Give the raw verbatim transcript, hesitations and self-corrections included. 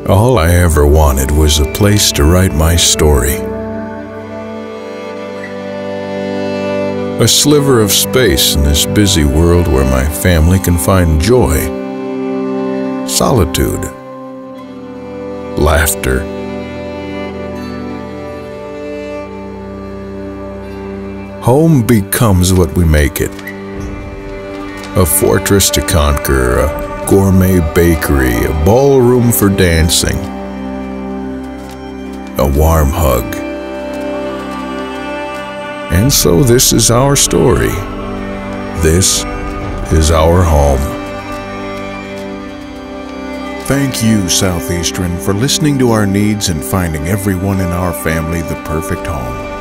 All I ever wanted was a place to write my story. A sliver of space in this busy world where my family can find joy, solitude, laughter. Home becomes what we make it. A fortress to conquer, a gourmet bakery, a ballroom for dancing, a warm hug. And so this is our story. This is our home. Thank you, Southeastern, for listening to our needs and finding everyone in our family the perfect home.